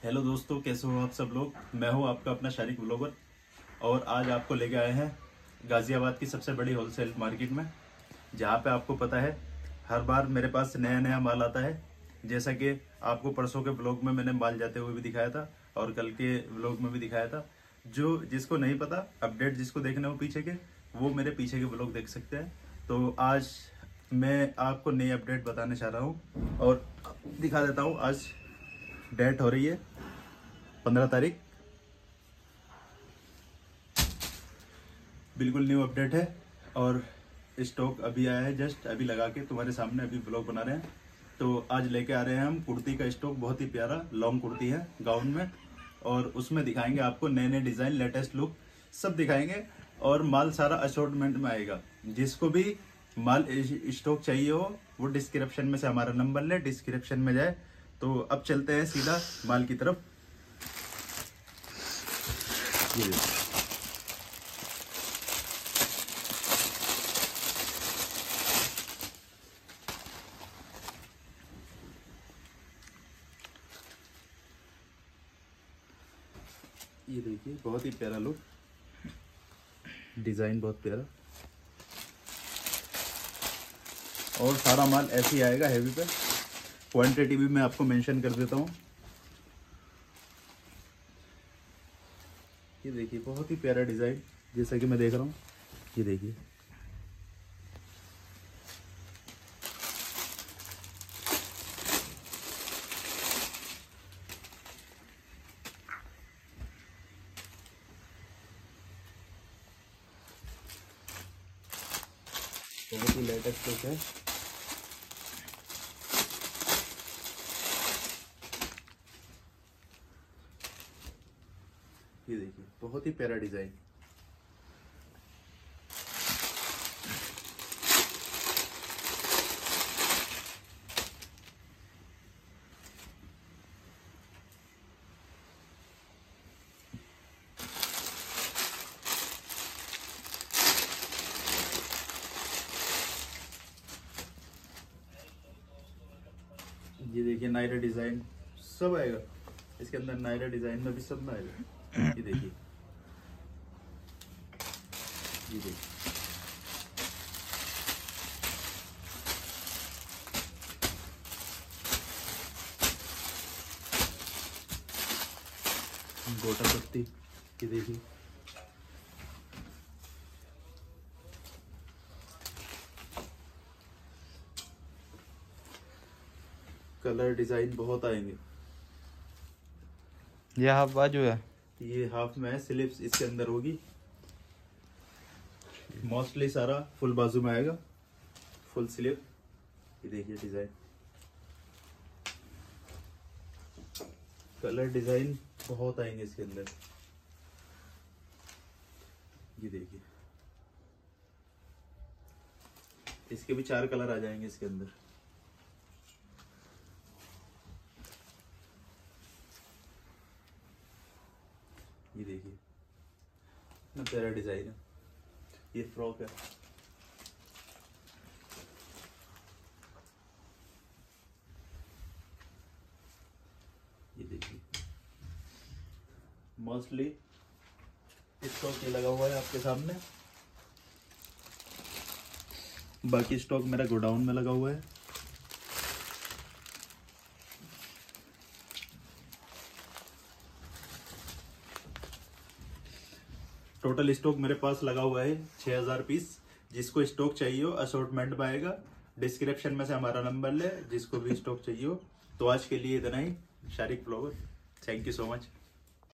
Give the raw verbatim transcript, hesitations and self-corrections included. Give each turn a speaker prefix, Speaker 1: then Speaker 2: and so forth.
Speaker 1: Hello दोस्तों, कैसे हो आप सब लोग। मैं हूं आपका अपना शारिक ब्लॉगर और आज आपको लेके आए हैं गाज़ियाबाद की सबसे बड़ी होलसेल मार्केट में, जहां पे आपको पता है हर बार मेरे पास नया नया माल आता है। जैसा कि आपको परसों के ब्लॉग में मैंने माल जाते हुए भी दिखाया था और कल के ब्लॉग में भी दिखाया था। जो जिसको नहीं पता, अपडेट जिसको देखने हो पीछे के, वो मेरे पीछे के ब्लॉग देख सकते हैं। तो आज मैं आपको नई अपडेट बताने चाह रहा हूँ और दिखा देता हूँ। आज डेट हो रही है पंद्रह तारीख, बिल्कुल न्यू अपडेट है और स्टॉक अभी आया है, जस्ट अभी लगा के तुम्हारे सामने अभी ब्लॉग बना रहे हैं। तो आज लेके आ रहे हैं हम कुर्ती का स्टॉक, बहुत ही प्यारा लॉन्ग कुर्ती है गाउन में, और उसमें दिखाएंगे आपको नए नए डिजाइन, लेटेस्ट लुक सब दिखाएंगे और माल सारा असॉर्टमेंट में आएगा। जिसको भी माल स्टॉक चाहिए हो वो डिस्क्रिप्शन में से हमारा नंबर ले, डिस्क्रिप्शन में जाए। तो अब चलते हैं सीधा माल की तरफ। ये ये देखिए, बहुत ही प्यारा लुक, डिजाइन बहुत प्यारा, और सारा माल ऐसे ही आएगा हेवी पे। क्वांटिटी भी मैं आपको मेंशन कर देता हूँ। ये देखिए, बहुत ही प्यारा डिजाइन, जैसा कि मैं देख रहा हूँ। ये देखिए, बहुत ही लेटेस्ट लुक है। ये देखिए, बहुत ही प्यारा डिजाइन। ये देखिए, नायरा डिजाइन सब आएगा इसके अंदर, नायरा डिजाइन में भी सब में आएगा। ये देखिए, ये देखिए, गोटा पत्ती, ये देखिए, कलर डिजाइन बहुत आएंगे।
Speaker 2: ये हाफ बाजू है,
Speaker 1: ये हाफ में है, स्लिप्स इसके अंदर होगी। मोस्टली सारा फुल बाजू में आएगा, फुल स्लिप। ये देखिए डिजाइन, कलर डिजाइन बहुत आएंगे इसके अंदर। ये देखिए, इसके भी चार कलर आ जाएंगे इसके अंदर। ये देखिए, इतना प्यारा डिजाइन है। ये फ्रॉक है। ये देखिए, मोस्टली स्टॉक ये लगा हुआ है आपके सामने, बाकी स्टॉक मेरा गोडाउन में लगा हुआ है। टोटल स्टॉक मेरे पास लगा हुआ है छह हज़ार पीस। जिसको स्टॉक चाहिए हो असॉर्टमेंट में आएगा, डिस्क्रिप्शन में से हमारा नंबर ले, जिसको भी स्टॉक चाहिए हो। तो आज के लिए इतना ही। Shariq blogger, thank you so much.